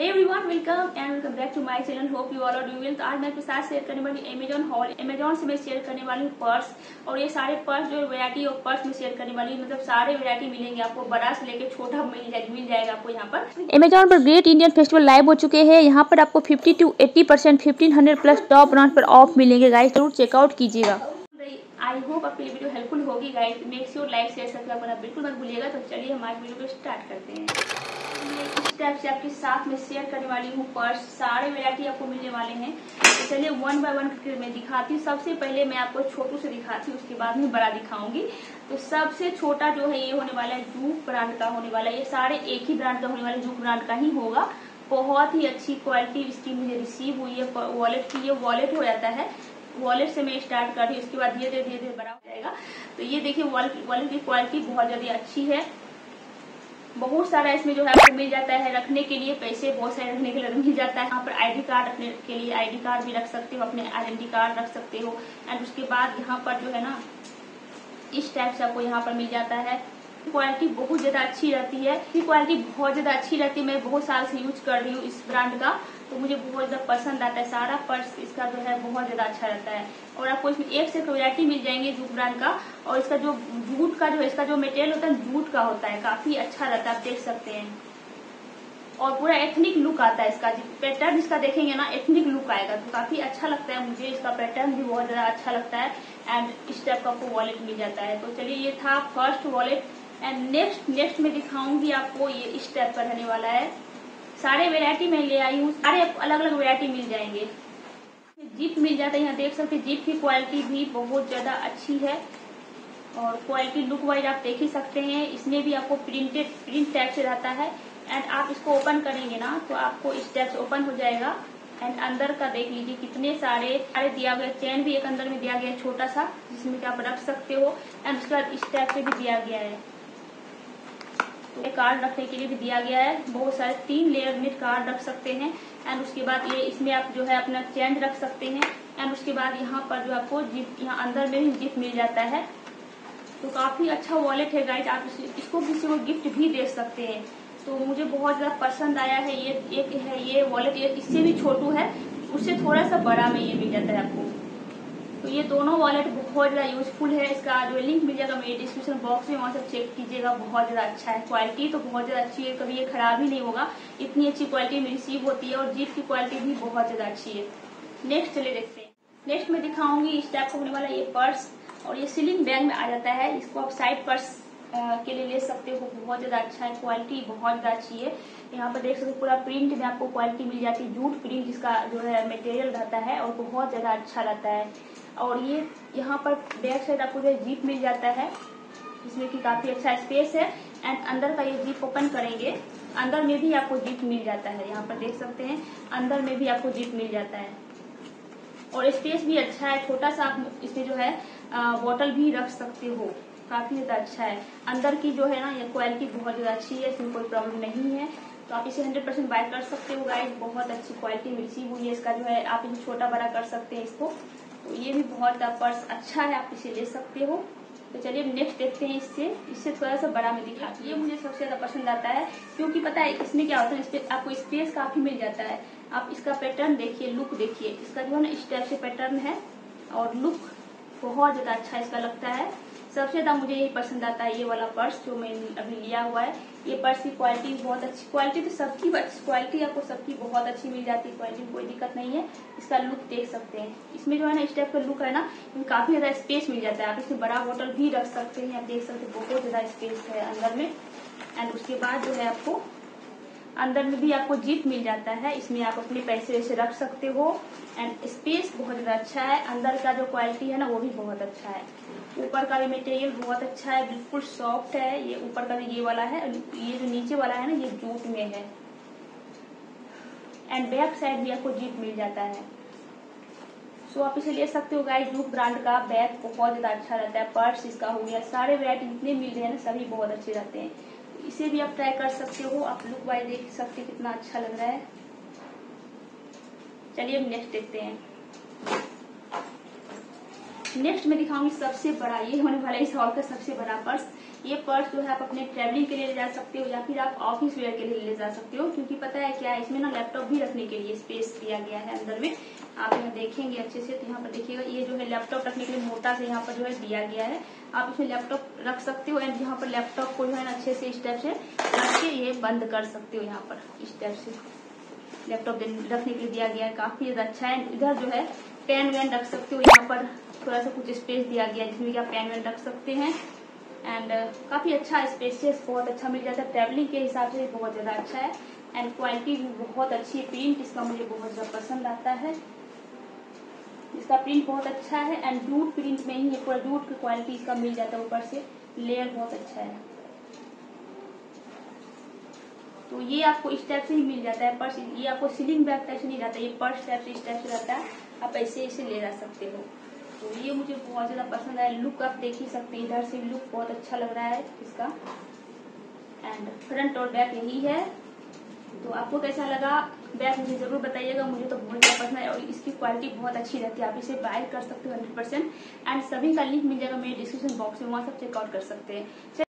Hey everyone, welcome back to my channel. Hope you all are doing well. तो आज मैं आपके साथ शेयर करने वाली अमेजॉन हॉल। अमेजॉन से मैं शेयर करने वाली हूँ पर्स, और ये सारे पर्स जो वैरायटी ऑफ पर्स में शेयर करने वाली हूँ, मतलब सारे वैरायटी मिलेंगे आपको, बड़ा से लेके छोटा मिल जाएगा आपको यहाँ पर। अमेजॉन पर ग्रेट इंडियन फेस्टिवल लाइव हो चुके हैं। यहाँ पर आपको 50 to 80% 1500 प्लस टॉप ब्रांड पर ऑफ मिलेंगे गाइस, जरूर चेकआउट कीजिएगा। आई होप आपके लिए वीडियो हेल्पफुल होगी guys. Make sure like share subscribe करना बिल्कुल मत भूलिएगा। तो चलिए हम आज वीडियो को स्टार्ट करते हैं। इस टाइप से आपके साथ में शेयर करने वाली हूँ पर्स, सारे वैरायटी आपको मिलने वाले हैं। तो चलिए वन बाय वन करके मैं दिखाती हूँ। सबसे पहले मैं आपको छोटू से दिखाती हूँ, उसके बाद में बड़ा दिखाऊंगी। तो सबसे छोटा जो है ये होने वाला है जूक ब्रांड का होने वाला है। ये सारे एक ही ब्रांड का होने वाला है, जूक ब्रांड का ही होगा। बहुत ही अच्छी क्वालिटी इसकी मुझे रिसीव हुई है। वॉलेट की ये वॉलेट हो जाता है। वॉलेट से मैं स्टार्ट कर रही हूँ, उसके बाद धीरे धीरे बड़ा हो जाएगा। तो ये देखिए वॉलेट की क्वालिटी बहुत ज्यादा अच्छी है। बहुत सारा इसमें जो है आपको मिल जाता है रखने के लिए, पैसे बहुत सारे रखने के लिए मिल जाता है। यहाँ पर आईडी कार्ड रखने के लिए आईडी कार्ड भी रख सकते हो, अपने आइडेंटिटी कार्ड रख सकते हो। एंड उसके बाद यहाँ पर जो है ना इस टाइप से आपको यहाँ पर मिल जाता है। क्वालिटी बहुत ज्यादा अच्छी रहती है। क्वालिटी बहुत ज्यादा अच्छी रहती है। मैं बहुत साल से यूज कर रही हूँ इस ब्रांड का, तो मुझे बहुत ज्यादा पसंद आता है। सारा पर्स इसका जो है बहुत ज्यादा अच्छा रहता है। और आपको इसमें एक से वैरायटी मिल जाएंगे जूट ब्रांड का। और इसका जो जूट का जो इसका जो मटेरियल होता है जूट का होता है, काफी अच्छा रहता है, आप देख सकते हैं। और पूरा एथनिक लुक आता है इसका। पैटर्न इसका देखेंगे ना, एथनिक लुक आएगा, तो काफी अच्छा लगता है मुझे। इसका पैटर्न भी बहुत ज्यादा अच्छा लगता है। एंड इस टाइप का आपको वॉलेट मिल जाता है। तो चलिए ये था फर्स्ट वॉलेट। एंड नेक्स्ट में दिखाऊंगी आपको, ये इस टाइप का रहने वाला है। सारे वेरायटी में ले आई हूँ, सारे अलग अलग वेरायटी मिल जाएंगे। जीप मिल जाता है, यहाँ देख सकते हैं जीप की क्वालिटी भी बहुत ज्यादा अच्छी है। और क्वालिटी लुक वाइज आप देख ही सकते हैं। इसमें भी आपको प्रिंट टाइप से रहता है। एंड आप इसको ओपन करेंगे ना तो आपको इस टाइप से ओपन हो जाएगा। एंड अंदर का देख लीजिए कितने सारे दिया गया। चेन भी एक अंदर में दिया गया है छोटा सा, जिसमें कि आप रख सकते हो। एंड उसके बाद इस टाइप से भी दिया गया है, तो कार्ड रखने के लिए भी दिया गया है। बहुत सारे 3 लेयर में कार्ड रख सकते हैं। एंड उसके बाद ये इसमें आप जो है अपना चेन रख सकते हैं। एंड उसके बाद यहाँ पर जो आपको जिप, यहाँ अंदर में भी जिप मिल जाता है। तो काफी अच्छा वॉलेट है गाइज। आप इसको किसी को गिफ्ट भी दे सकते हैं। तो मुझे बहुत ज्यादा पसंद आया है। ये एक है ये वॉलेट, इससे भी छोटू है, उससे थोड़ा सा बड़ा में ये मिल जाता है आपको। तो ये दोनों वॉलेट बहुत ज्यादा यूजफुल है। इसका जो लिंक मिल जाएगा मेरे डिस्क्रिप्शन बॉक्स में, वहां से चेक कीजिएगा। बहुत ज्यादा अच्छा है, क्वालिटी तो बहुत ज्यादा अच्छी है, कभी ये खराब ही नहीं होगा। इतनी अच्छी क्वालिटी में रिसीव होती है। और जीप की क्वालिटी भी बहुत ज्यादा अच्छी है। नेक्स्ट चले देखते हैं। नेक्स्ट में दिखाऊंगी इस टाइप का होने वाला ये पर्स, और ये सीलिंग बैग में आ जाता है। इसको आप साइड पर्स के लिए ले सकते हो। बहुत ज्यादा अच्छा है, क्वालिटी बहुत ज्यादा अच्छी है। यहाँ पर देख सकते हो पूरा प्रिंट में आपको क्वालिटी मिल जाती है। जूट प्रिंट इसका जो है मटेरियल रहता है, और बहुत ज्यादा अच्छा रहता है। और ये यहाँ पर बैक साइड आपको जो जीप मिल जाता है, जिसमें कि काफी अच्छा स्पेस है। एंड अंदर का ये जीप ओपन करेंगे, अंदर में भी आपको जीप मिल जाता है। यहाँ पर देख सकते हैं अंदर में भी आपको जीप मिल जाता है। और स्पेस भी अच्छा है, छोटा सा आप इसमें जो है बोतल भी रख सकते हो। काफी ज्यादा अच्छा है। अंदर की जो है ना ये क्वालिटी बहुत ज्यादा अच्छी है, इसमें कोई प्रॉब्लम नहीं है। तो आप इसे 100% बाय कर सकते हो गाइस। बहुत अच्छी क्वालिटी में रिसीव हुई है। इसका जो है आप इसे छोटा बड़ा कर सकते हैं इसको। तो ये भी बहुत पर्स अच्छा है, आप इसे ले सकते हो। तो चलिए नेक्स्ट देखते हैं। इससे थोड़ा सा बड़ा में दिखाती है। ये मुझे सबसे ज्यादा पसंद आता है, क्योंकि पता है इसमें क्या होता है, आपको स्पेस काफी मिल जाता है। आप इसका पैटर्न देखिए, लुक देखिए। इसका जो है ना इस टाइप से पैटर्न है, और लुक बहुत ज्यादा अच्छा इसका लगता है। सबसे ज्यादा मुझे यही पसंद आता है, ये वाला पर्स जो मैंने अभी लिया हुआ है। ये पर्स की क्वालिटी बहुत अच्छी, क्वालिटी तो सबकी क्वालिटी आपको सबकी बहुत अच्छी मिल जाती है। क्वालिटी में कोई दिक्कत नहीं है। इसका लुक देख सकते हैं। इसमें जो है ना इस टाइप का लुक है ना, काफी ज्यादा स्पेस मिल जाता है। आप इसमें बड़ा बोतल भी रख सकते हैं। आप देख सकते हैं बहुत ज्यादा स्पेस है अंदर में। एंड उसके बाद जो है आपको अंदर में भी आपको जीप मिल जाता है। इसमें आप अपने पैसे वैसे रख सकते हो। एंड स्पेस बहुत ज्यादा अच्छा है। अंदर का जो क्वालिटी है ना वो भी बहुत अच्छा है। ऊपर का भी मटेरियल बहुत अच्छा है, बिल्कुल सॉफ्ट है। ये ऊपर का भी ये वाला है, ये जो नीचे वाला है ना ये जूट में है। एंड बैक साइड भी आपको जीप मिल जाता है। सो आप इसे ले सकते हो गाइस। जूट ब्रांड का बैग बहुत ज्यादा अच्छा रहता है। पर्स इसका हो गया, सारे वैरायटी जितने मिल रहे हैं ना सभी बहुत अच्छे रहते हैं। इसे भी आप ट्राई कर सकते हो। आप लुक वाइज देख सकते हैं कितना अच्छा लग रहा है। चलिए अब नेक्स्ट देखते हैं। नेक्स्ट में दिखाऊंगी सबसे बड़ा, ये होने वाला है इस हॉल का सबसे बड़ा पर्स। ये पर्स जो है आप अपने ट्रैवलिंग के लिए ले जा सकते हो या फिर आप ऑफिस वेयर के लिए ले जा सकते हो, क्योंकि पता है क्या है, इसमें ना लैपटॉप भी रखने के लिए स्पेस दिया गया है अंदर में। आप यहाँ देखेंगे अच्छे से तो यहाँ पर देखिएगा ये जो है लैपटॉप रखने के लिए मोटा से यहाँ पर जो है दिया गया है। आप इसमें लैपटॉप रख सकते हो एंड यहाँ पर लैपटॉप को जो है अच्छे से इस टाइप से रख के ये बंद कर सकते हो। यहाँ पर इस टाइप से लैपटॉप रखने के लिए दिया गया है, काफी ज्यादा अच्छा है। इधर जो है पेन वैन रख सकते हो, यहाँ पर थोड़ा सा कुछ स्पेस दिया गया है जिसमें आप पेन वैन रख सकते हैं एंड काफी अच्छा स्पेसियस बहुत अच्छा मिल जाता है। ट्रैवलिंग के हिसाब से बहुत ज्यादा अच्छा है एंड क्वालिटी भी बहुत अच्छी है। प्रिंट इसका मुझे बहुत ज्यादा पसंद आता है, इसका प्रिंट बहुत अच्छा है एंड जूट प्रिंट में ही है, पूरा जूट की क्वालिटी इसका मिल जाता है, ऊपर से लेयर बहुत अच्छा है। तो ये आपको इस टाइप से ही मिल जाता है पर्स। ये आपको सीलिंग बैग टाइप से नहीं रहता, ये पर्स टाइप से इस टाइप से रहता है, आप ऐसे ऐसे ले जा सकते हो। तो ये मुझे बहुत ज्यादा पसंद आया। लुक आप देख ही सकते हैं, इधर से लुक बहुत अच्छा लग रहा है इसका एंड फ्रंट और बैक यही है। तो आपको कैसा लगा बैग मुझे जरूर बताइएगा, मुझे तो बहुत ज्यादा पसंद है और इसकी क्वालिटी बहुत अच्छी रहती है। आप इसे बाय कर सकते हो 100% एंड सभी का लिंक मिल जाएगा मेरे डिस्क्रिप्शन बॉक्स में, वहां सब चेकआउट कर सकते हैं।